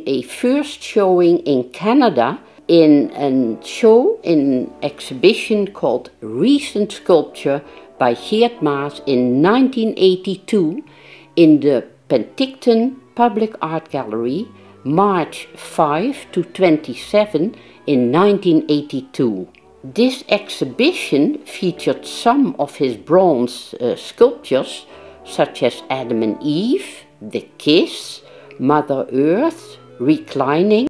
a first showing in Canada in a show, in exhibition called Recent Sculpture by Geert Maas in 1982 in the Penticton Public Art Gallery, March 5 to 27 in 1982. This exhibition featured some of his bronze sculptures, such as Adam and Eve, The Kiss, Mother Earth, Reclining,